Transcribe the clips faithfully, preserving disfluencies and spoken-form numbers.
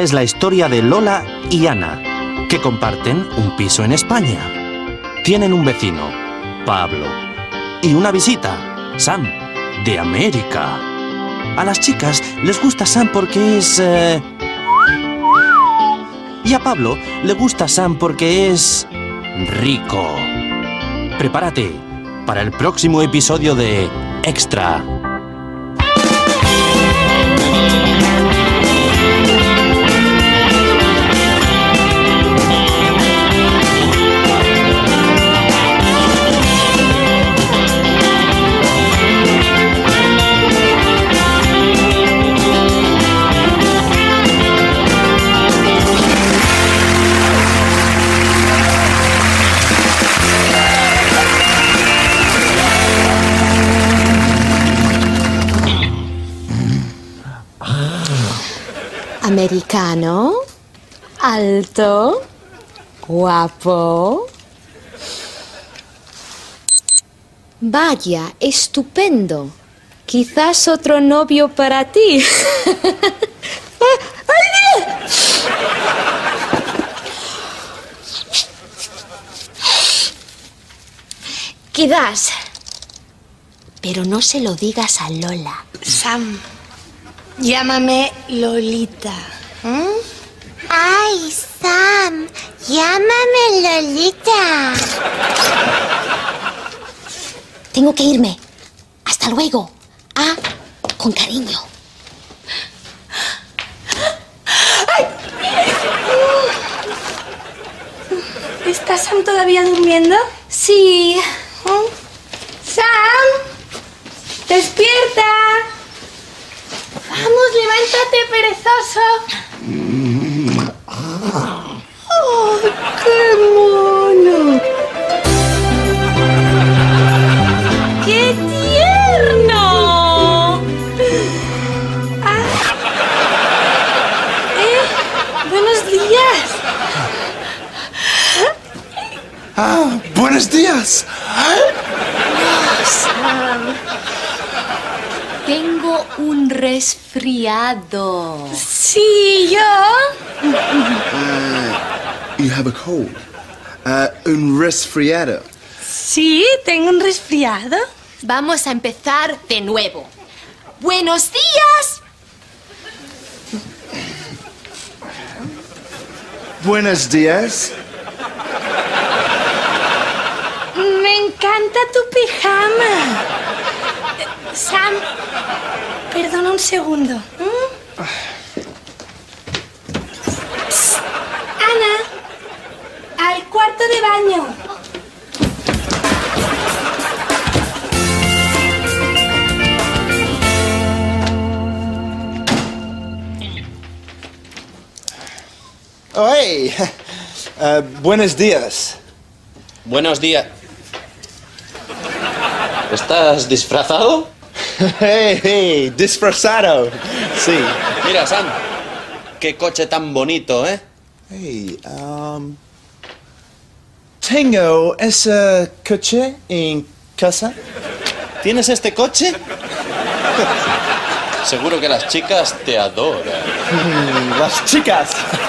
es la historia de Lola y Ana, que comparten un piso en España. Tienen un vecino, Pablo, y una visita, Sam, de América. A las chicas les gusta Sam porque es... Eh... Y a Pablo le gusta Sam porque es... rico. Prepárate para el próximo episodio de Extra. Americano, alto, guapo. Vaya, estupendo. Quizás otro novio para ti. Quizás. Pero no se lo digas a Lola. Sam. Llámame Lolita. ¿Mm? Ay, Sam, llámame Lolita. Tengo que irme. Hasta luego. Ah, con cariño. ¡Ay! ¿Está Sam todavía durmiendo? Sí. ¿Mm? ¡Sam! ¡Despierta! ¡Vamos, levántate, perezoso! ¡Oh, qué mono! ¡Qué tierno! Ah. ¿Eh? ¡Buenos días! Ah, buenos días. No, Sam. Tengo un resfriado. Sí, yo. Uh, you have a cold. Uh, un resfriado. Sí, tengo un resfriado. Vamos a empezar de nuevo. ¡Buenos días! Buenos días. Me encanta tu pijama. Eh, Sam, perdona un segundo. ¿Mm? Psst. Ana, al cuarto de baño. Oh, hey. Uh, buenos días. Buenos días. ¿Estás disfrazado? Hey, hey, disfrazado. Sí. Mira, Sam, qué coche tan bonito, ¿eh? Hey, um... tengo ese coche en casa. ¿Tienes este coche? Seguro que las chicas te adoran. Mm, las chicas.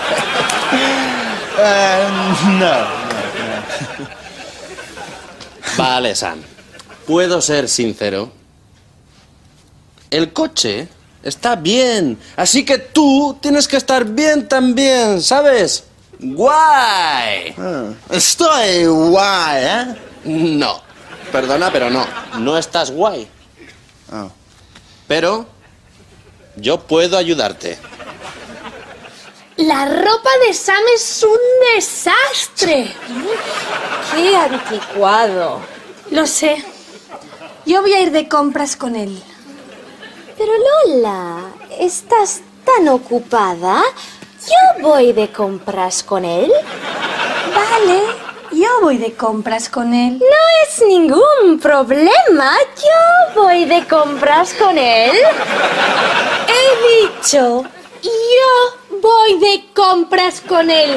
uh, no, no, no. Vale, Sam. ¿Puedo ser sincero? El coche está bien, así que tú tienes que estar bien también, ¿sabes? ¡Guay! Ah, estoy guay, ¿eh? No, perdona, pero no. No estás guay. Oh. Pero yo puedo ayudarte. La ropa de Sam es un desastre. ¡Qué anticuado! Lo sé. Yo voy a ir de compras con él. Pero Lola, ¿estás tan ocupada? Yo voy de compras con él. Vale, yo voy de compras con él. No es ningún problema. Yo voy de compras con él. He dicho, yo voy de compras con él.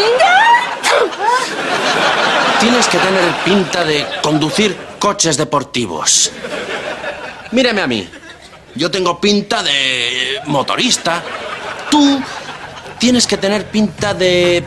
Tienes que tener pinta de conducir coches deportivos. Mírame a mí. Yo tengo pinta de motorista. Tú tienes que tener pinta de...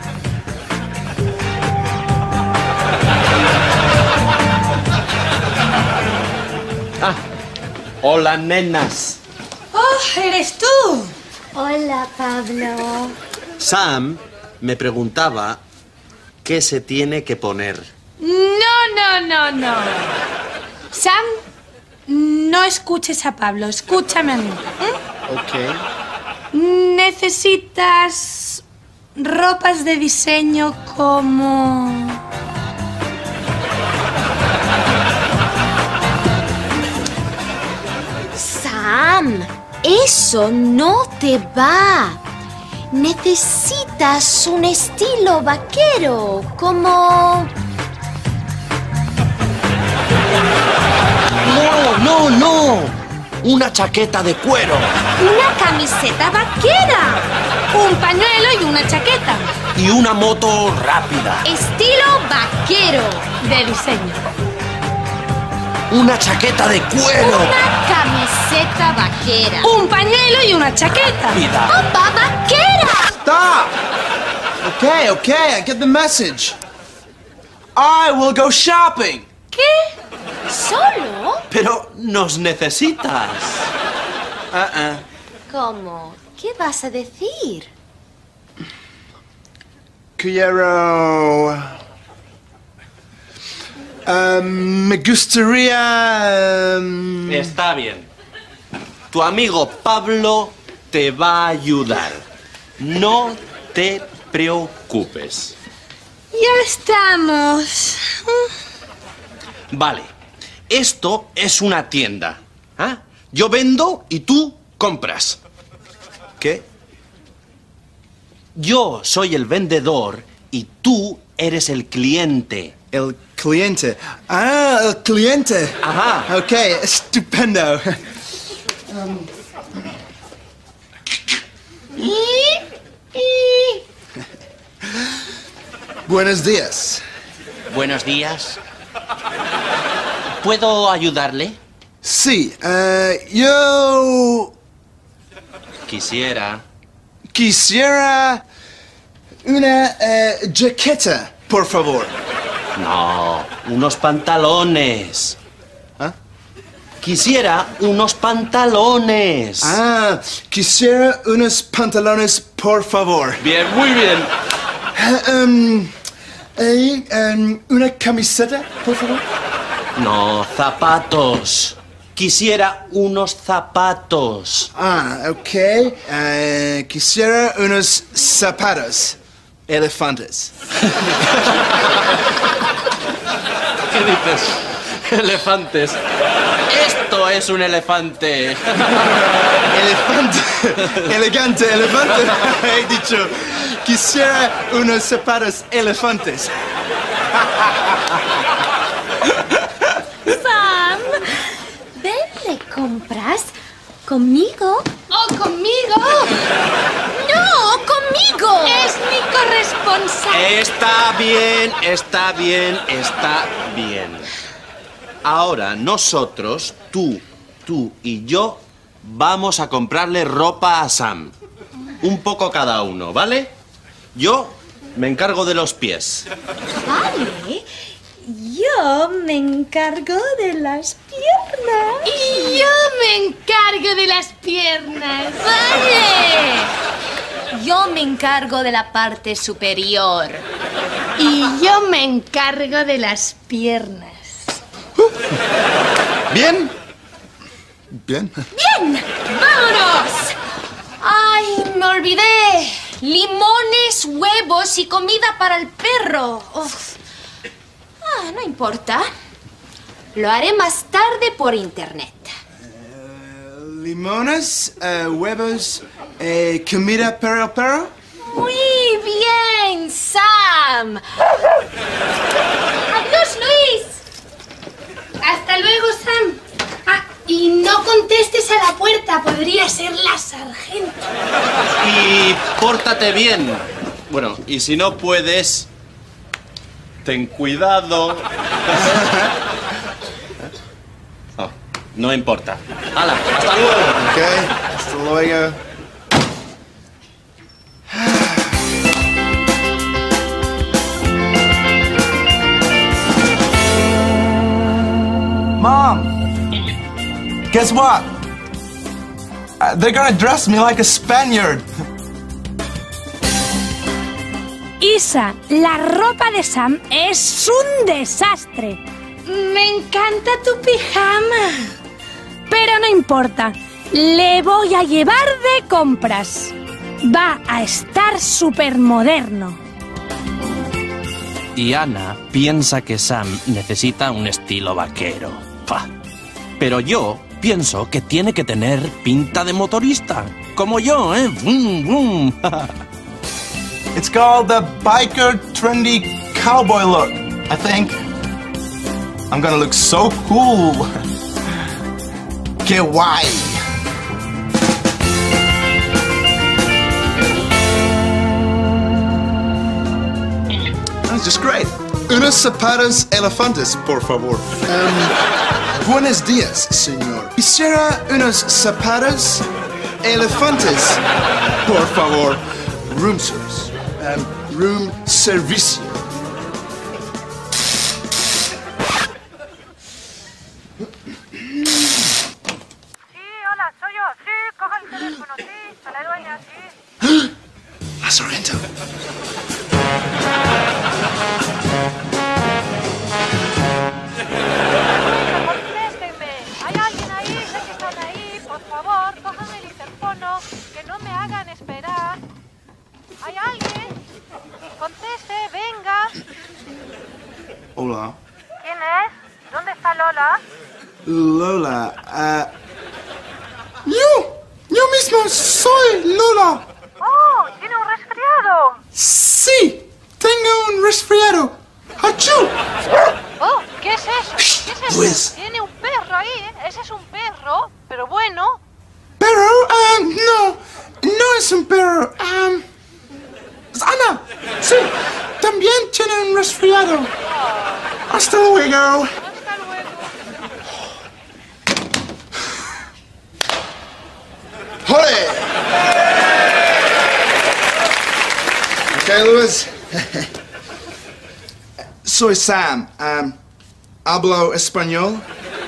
Ah, hola, nenas. ¡Oh, eres tú! Hola, Pablo. Sam me preguntaba qué se tiene que poner. No, no, no, no. Sam, no escuches a Pablo, escúchame a mí. ¿eh? Ok. Necesitas ropas de diseño como... Sam, eso no te va. Necesitas un estilo vaquero, como... No, no, no. Una chaqueta de cuero. una camiseta vaquera. Un pañuelo y una chaqueta. Y una moto rápida. Estilo vaquero. De diseño. Una chaqueta de cuero. Una camiseta vaquera. Un pañuelo y una chaqueta. Rápida. ¡Ropa vaquera! Stop! Okay, okay, I get the message. I will go shopping. ¿Qué? ¿Solo? Pero nos necesitas. Uh-uh. ¿Cómo? ¿Qué vas a decir? Quiero... Um, me gustaría... um, Está bien. Tu amigo Pablo te va a ayudar. No te preocupes. Ya estamos. Vale. Esto es una tienda. ¿Ah? Yo vendo y tú compras. ¿Qué? Yo soy el vendedor y tú eres el cliente. El cliente. Ah, el cliente. Ajá. Ok, estupendo. Buenos días. Buenos días. ¿Puedo ayudarle? Sí, eh, yo Quisiera. quisiera una eh, jaqueta, por favor. No, unos pantalones. ¿Ah? Quisiera unos pantalones. Ah, quisiera unos pantalones, por favor. Bien, muy bien. Eh, um, eh, um, una camiseta, por favor. No, zapatos. Quisiera unos zapatos. Ah, ok. Eh, quisiera unos zapatos elefantes. ¿Qué dices? Elefantes. Esto es un elefante. Elefante. Elegante, elefante. He dicho, quisiera unos zapatos elefantes. Sam, ven de compras conmigo. ¿O conmigo? ¡No, conmigo! Es mi corresponsal. Está bien, está bien, está bien. Ahora nosotros, tú, tú y yo, vamos a comprarle ropa a Sam. Un poco cada uno, ¿vale? Yo me encargo de los pies. Vale. Yo me encargo de las piernas. Y yo me encargo de las piernas. ¡Vale! Yo me encargo de la parte superior. Y yo me encargo de las piernas. ¿Bien? Bien. ¡Bien! ¡Vámonos! ¡Ay, me olvidé! Limones, huevos y comida para el perro. Uf. Ah, no importa. Lo haré más tarde por internet. Limones, eh, huevos, eh, comida para el perro. Muy bien, Sam. Adiós, Luis. Hasta luego, Sam. Ah, y no contestes a la puerta, podría ser la sargento. Y pórtate bien. Bueno, y si no puedes, ten cuidado. Oh, no importa. ¡Hala! ¡Hasta luego! Ok, hasta luego. guess what? Uh, they're gonna dress me like a Spaniard. Isa, la ropa de Sam es un desastre. Me encanta tu pijama. Pero no importa, le voy a llevar de compras. Va a estar súper moderno. Y Ana piensa que Sam necesita un estilo vaquero. ¡Pah! Pero yo pienso que tiene que tener pinta de motorista. Como yo, ¿eh? ¡Vum, vum! It's called the biker trendy cowboy look, I think. I'm gonna look so cool. ¡Qué guay! That's just great. Unos zapatos elefantes, por favor. Um, buenos días, señor. Quisiera unos zapatos elefantes, por favor. Room service. Um, room servicio. Sí, hola, soy yo. Sí, coja el teléfono, sí. Soy la dueña, sí. La Sorrento. Contéstenme. ¿Hay alguien ahí? Sé que están ahí. Por favor, cójanme el interfono. Que no me hagan esperar. ¿Hay alguien? Conteste, venga. Hola. ¿Quién es? ¿Dónde está Lola? Lola, uh... ¡Yo! ¡Yo mismo soy Lola! ¡Oh! ¡Tiene un resfriado! ¡Sí! ¡Tengo un resfriado! ¡Achú! ¡Oh! ¿Qué es eso? ¿Qué es eso? Pues- Tiene un perro ahí, ¿eh? Ese es un perro, pero bueno. Pero, um, no, no es un perro, um, es Ana, sí, también tiene un resfriado. Hasta luego. Hasta luego. ¡Joder! Okay, Luis. Soy Sam. Um, hablo español.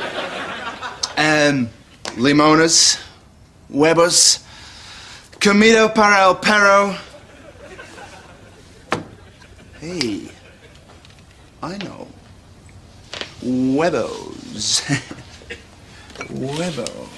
Um, limones, huevos, comida para el perro. Hey, I know. Huevos. Huevos.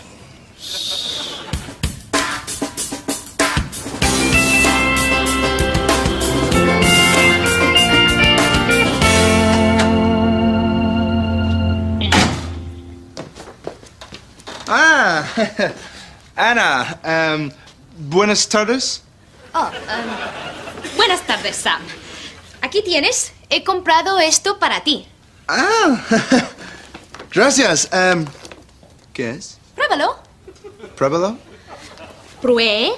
Ah, Ana, um, buenas tardes. Oh, um, buenas tardes, Sam. Aquí tienes. He comprado esto para ti. Ah, gracias. Um, ¿Qué es? Pruébalo. Pruébalo. Pruébalo.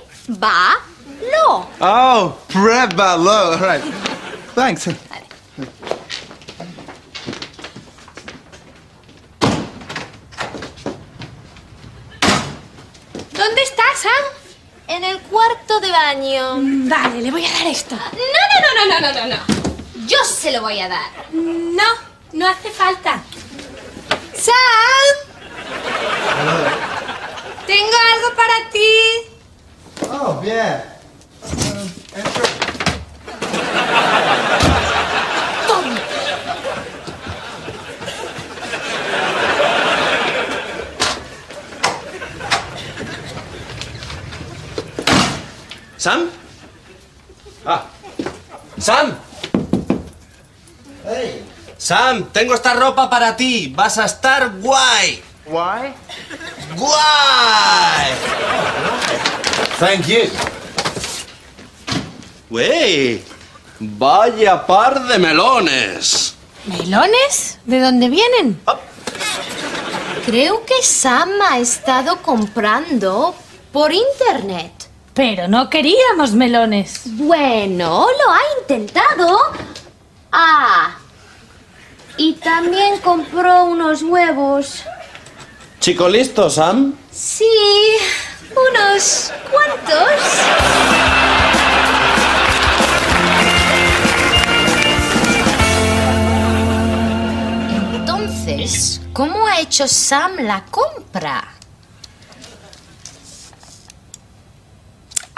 Oh, pruébalo. All right. Thanks. ¿Dónde estás, Sam? En el cuarto de baño. Vale, le voy a dar esto. No, no, no, no, no, no, no, no. Yo se lo voy a dar. No, no hace falta. ¡Sam! Tengo algo para ti. Oh, bien. ¿Sam? Ah. ¡Sam! Hey. Sam, tengo esta ropa para ti. Vas a estar guay. Why? ¡Guay! Thank you. ¡Wey! ¡Vaya par de melones! ¿Melones? ¿De dónde vienen? Creo que Sam ha estado comprando por internet. Pero no queríamos melones. Bueno, lo ha intentado. Ah, y también compró unos huevos. ¿Chico listo, Sam? Sí, unos cuantos. Entonces, ¿cómo ha hecho Sam la compra?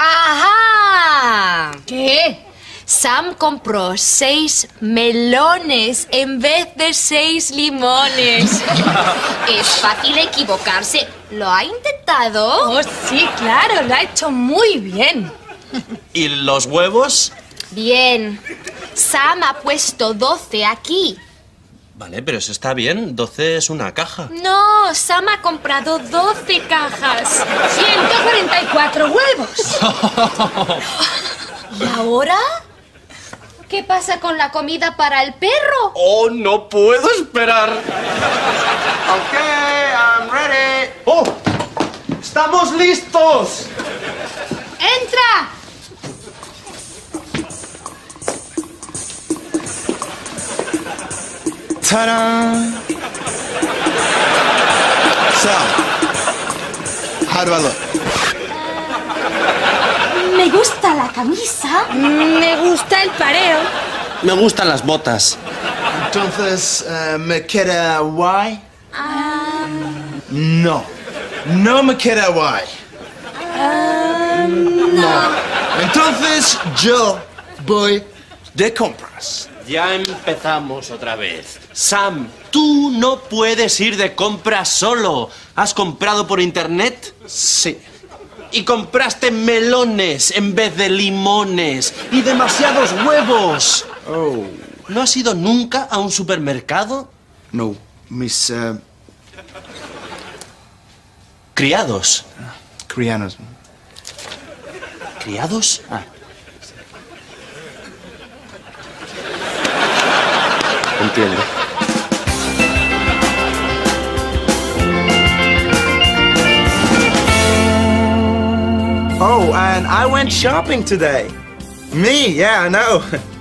¡Ajá! ¿Qué? Sam compró seis melones en vez de seis limones. Es fácil equivocarse. ¿Lo ha intentado? Oh, sí, claro, lo ha hecho muy bien. ¿Y los huevos? Bien. Sam ha puesto doce aquí. Vale, pero eso está bien. doce es una caja. No, Sam ha comprado doce cajas. ciento cuarenta y cuatro huevos. ¿Y ahora? ¿Qué pasa con la comida para el perro? ¡Oh, no puedo esperar! Ok, I'm ready. ¡Oh! ¡Estamos listos! ¡Entra! Ta-da! So, how do I look? Me gusta la camisa. Me gusta el pareo. Me gustan las botas. Entonces, uh, ¿me queda guay? No. No me queda guay. No. Entonces, yo voy de compras. Ya empezamos otra vez. Sam, tú no puedes ir de compras solo. ¿Has comprado por internet? Sí. Y compraste melones en vez de limones. Y demasiados huevos. Oh. ¿No has ido nunca a un supermercado? No, mis uh, Criados. crianos. ¿Criados? Ah. Entiendo. Oh, and I went shopping today. Me, yeah, I know.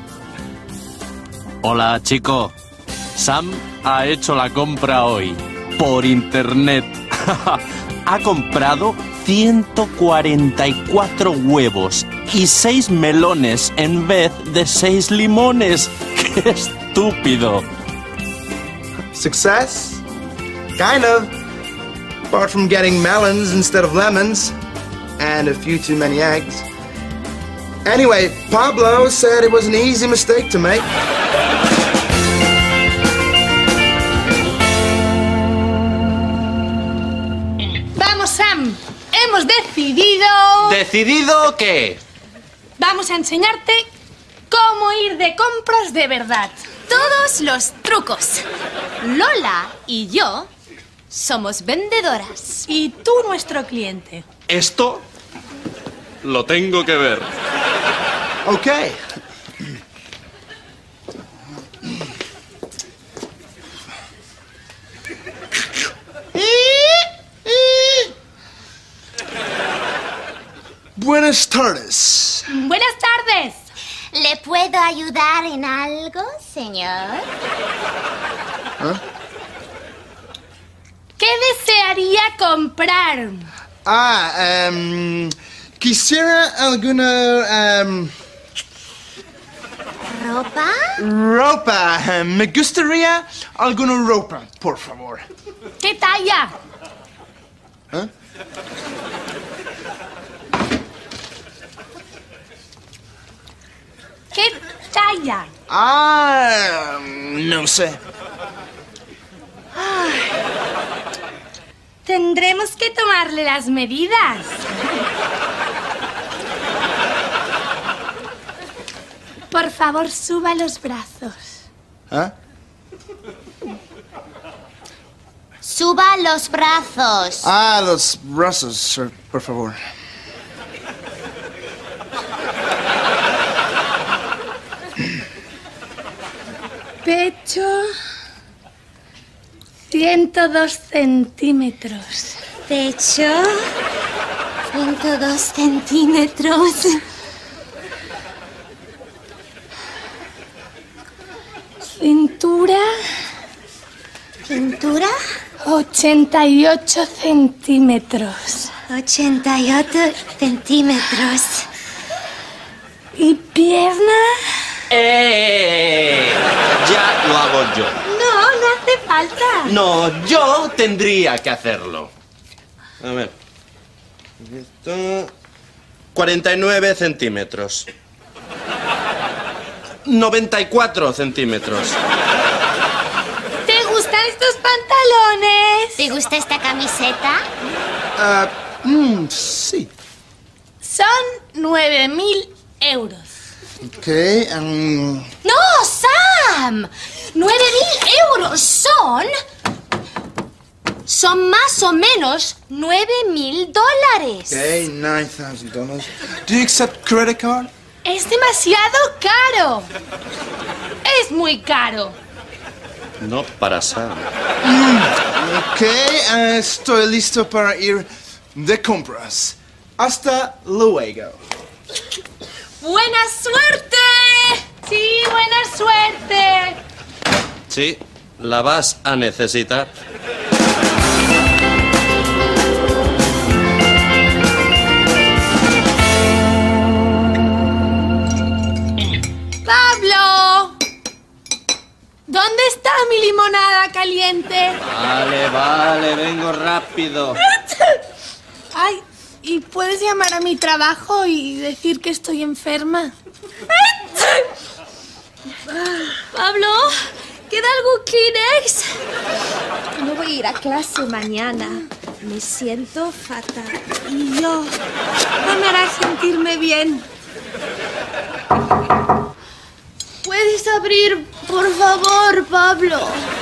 Hola, chico. Sam ha hecho la compra hoy. Por internet. Ha comprado ciento cuarenta y cuatro huevos y seis melones en vez de seis limones. ¡Qué estúpido! Success? Kind of. Apart from getting melons instead of lemons. And a few too many eggs. Anyway, Pablo said it was an easy mistake to make. Vamos, Sam. Hemos decidido... ¿Decidido qué? Vamos a enseñarte cómo ir de compras de verdad. Todos los trucos. Lola y yo somos vendedoras. Y tú, nuestro cliente. Esto lo tengo que ver. Okay. Buenas tardes. Buenas tardes. ¿Le puedo ayudar en algo, señor? ¿Qué desearía comprar? Ah, um, quisiera alguna um, ¿Ropa? ropa. Me gustaría alguna ropa, por favor. ¿Qué talla? ¿Eh? ¿Qué talla? Ah, no sé. Tendremos que tomarle las medidas. Por favor, suba los brazos. ¿Ah? Suba los brazos. Ah, los brazos, sir, por favor. Pecho... ciento dos centímetros. Pecho. ciento dos centímetros. Cintura... Cintura. ochenta y ocho centímetros. ochenta y ocho centímetros. ¿Y pierna? ¡Eh! Ya lo hago yo. No, no hace falta. No, yo tendría que hacerlo. A ver. Esto. cuarenta y nueve centímetros. noventa y cuatro centímetros. ¿Te gustan estos pantalones? ¿Te gusta esta camiseta? Uh, mm, sí. Son nueve mil euros. Ok, um... ¡No, Sam! ¡Nueve mil euros son... Son más o menos nueve mil dólares. Okay, nine thousand dollars. Do you accept credit card? Es demasiado caro. Es muy caro. No para Sam. Ok, uh, estoy listo para ir de compras. Hasta luego. ¡Buena suerte! Sí, buena suerte. Sí, la vas a necesitar. Pablo, ¿dónde está mi limonada caliente? Vale, vale, vengo rápido. Ay, ¿y puedes llamar a mi trabajo y decir que estoy enferma? Pablo, ¿queda algún Kleenex? No voy a ir a clase mañana. Me siento fatal. Y yo, no me harás sentirme bien. ¿Puedes abrir, por favor, Pablo?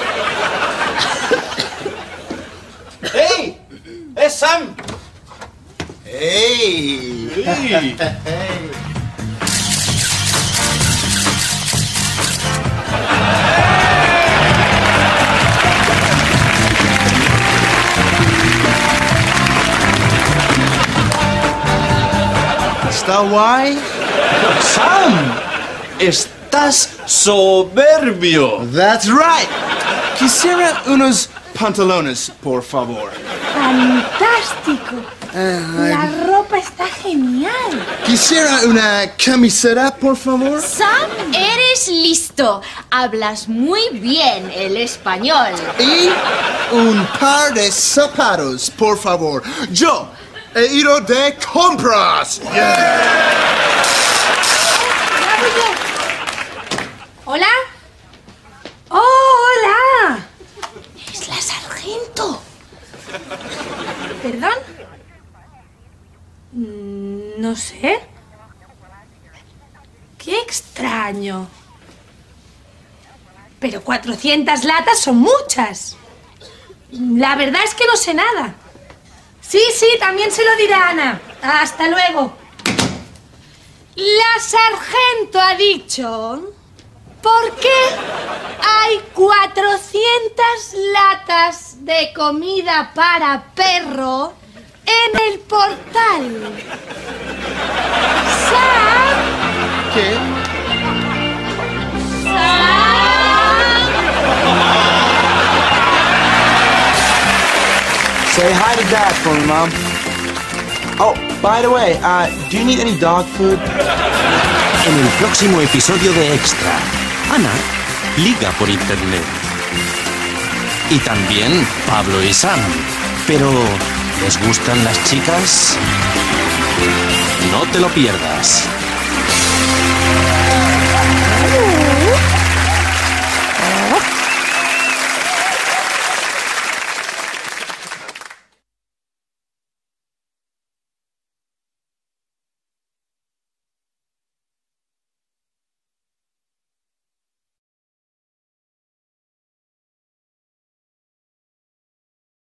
¡Hey! ¡Es Sam! Hey. Hey. ¿Está guay? ¡Sam! ¡Estás soberbio! That's right. Quisiera unos pantalones, por favor. ¡Fantástico! Uh, La ropa está genial. Quisiera una camiseta, por favor. Sam, eres listo. Hablas muy bien el español. Y un par de zapatos, por favor. Yo he ido de compras. Yeah. ¿Hola? ¡Oh, hola! Es la sargento. ¿Perdón? Mm, No sé. Qué extraño. Pero cuatrocientas latas son muchas. La verdad es que no sé nada. Sí, sí, también se lo dirá Ana. Hasta luego. La sargento ha dicho... ¿Por qué hay cuatrocientas latas de comida para perro en el portal? ¿Sam? ¿Qué? ¿Sam? Say hi to Dad for me, Mom. Oh, by the way, uh, do you need any dog food? En el próximo episodio de Extra, Ana liga por internet. Y también Pablo y Sam. Pero, ¿les gustan las chicas? No te lo pierdas.